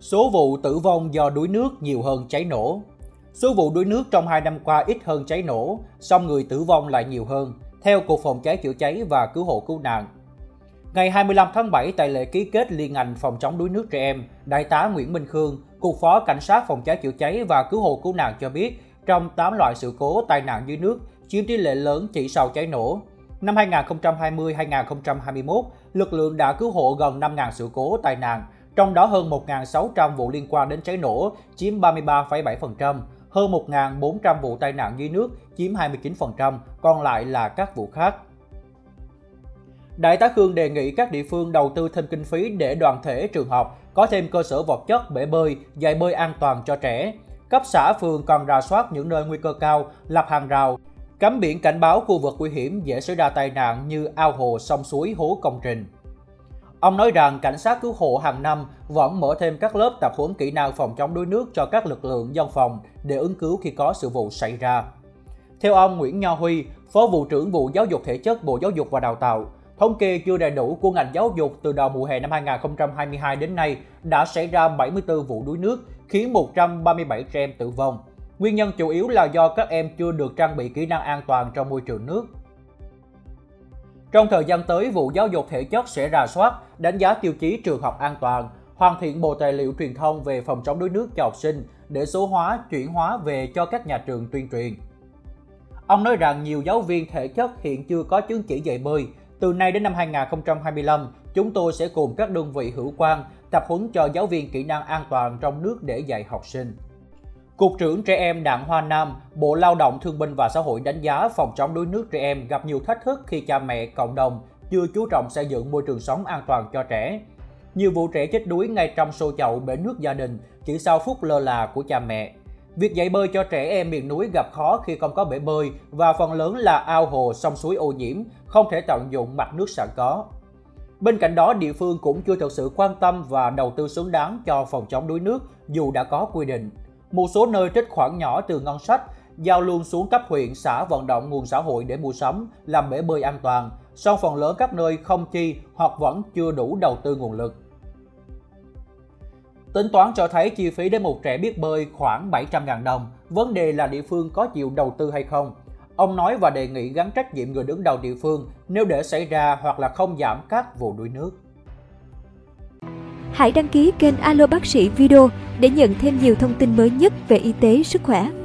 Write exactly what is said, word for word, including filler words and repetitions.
Số vụ tử vong do đuối nước nhiều hơn cháy nổ. Số vụ đuối nước trong hai năm qua ít hơn cháy nổ, song người tử vong lại nhiều hơn, theo Cục Phòng cháy chữa cháy và Cứu hộ Cứu nạn. Ngày hai mươi lăm tháng bảy, tại lễ ký kết liên ngành phòng chống đuối nước trẻ em, Đại tá Nguyễn Minh Khương, Cục Phó Cảnh sát Phòng cháy chữa cháy và Cứu hộ Cứu nạn cho biết, trong tám loại sự cố tai nạn dưới nước, chiếm tỷ lệ lớn chỉ sau cháy nổ. Năm hai nghìn không trăm hai mươi đến hai nghìn không trăm hai mươi mốt, lực lượng đã cứu hộ gần năm nghìn sự cố tai nạn, trong đó hơn một nghìn sáu trăm vụ liên quan đến cháy nổ, chiếm ba mươi ba phẩy bảy phần trăm, hơn một nghìn bốn trăm vụ tai nạn dưới nước, chiếm hai mươi chín phần trăm, còn lại là các vụ khác. Đại tá Khương đề nghị các địa phương đầu tư thêm kinh phí để đoàn thể, trường học có thêm cơ sở vật chất, bể bơi, dạy bơi an toàn cho trẻ. Cấp xã, phường cần rà soát những nơi nguy cơ cao, lập hàng rào, cắm biển cảnh báo khu vực nguy hiểm dễ xảy ra tai nạn như ao hồ, sông suối, hố công trình. Ông nói rằng cảnh sát cứu hộ hàng năm vẫn mở thêm các lớp tập huấn kỹ năng phòng chống đuối nước cho các lực lượng dân phòng để ứng cứu khi có sự vụ xảy ra. Theo ông Nguyễn Nho Huy, Phó Vụ trưởng Vụ Giáo dục Thể chất Bộ Giáo dục và Đào tạo, thống kê chưa đầy đủ của ngành giáo dục từ đầu mùa hè năm hai nghìn không trăm hai mươi hai đến nay đã xảy ra bảy mươi tư vụ đuối nước, khiến một trăm ba mươi bảy trẻ em tử vong. Nguyên nhân chủ yếu là do các em chưa được trang bị kỹ năng an toàn trong môi trường nước. Trong thời gian tới, Vụ Giáo dục Thể chất sẽ rà soát, đánh giá tiêu chí trường học an toàn, hoàn thiện bộ tài liệu truyền thông về phòng chống đuối nước cho học sinh để số hóa, chuyển hóa về cho các nhà trường tuyên truyền. Ông nói rằng nhiều giáo viên thể chất hiện chưa có chứng chỉ dạy bơi. Từ nay đến năm hai nghìn không trăm hai mươi lăm, chúng tôi sẽ cùng các đơn vị hữu quan tập huấn cho giáo viên kỹ năng an toàn trong nước để dạy học sinh. Cục trưởng Trẻ Em Đặng Hoa Nam, Bộ Lao động Thương binh và Xã hội đánh giá phòng chống đuối nước trẻ em gặp nhiều thách thức khi cha mẹ, cộng đồng chưa chú trọng xây dựng môi trường sống an toàn cho trẻ. Nhiều vụ trẻ chết đuối ngay trong xô chậu bể nước gia đình chỉ sau phút lơ là của cha mẹ. Việc dạy bơi cho trẻ em miền núi gặp khó khi không có bể bơi và phần lớn là ao hồ, sông suối ô nhiễm, không thể tận dụng mặt nước sẵn có. Bên cạnh đó, địa phương cũng chưa thực sự quan tâm và đầu tư xứng đáng cho phòng chống đuối nước dù đã có quy định. Một số nơi trích khoản nhỏ từ ngân sách, giao luôn xuống cấp huyện, xã vận động nguồn xã hội để mua sắm, làm bể bơi an toàn, song phần lớn các nơi không chi hoặc vẫn chưa đủ đầu tư nguồn lực. Tính toán cho thấy chi phí để một trẻ biết bơi khoảng bảy trăm nghìn đồng, vấn đề là địa phương có chịu đầu tư hay không. Ông nói và đề nghị gắn trách nhiệm người đứng đầu địa phương nếu để xảy ra hoặc là không giảm các vụ đuối nước. Hãy đăng ký kênh Alo Bác sĩ Video để nhận thêm nhiều thông tin mới nhất về y tế, sức khỏe.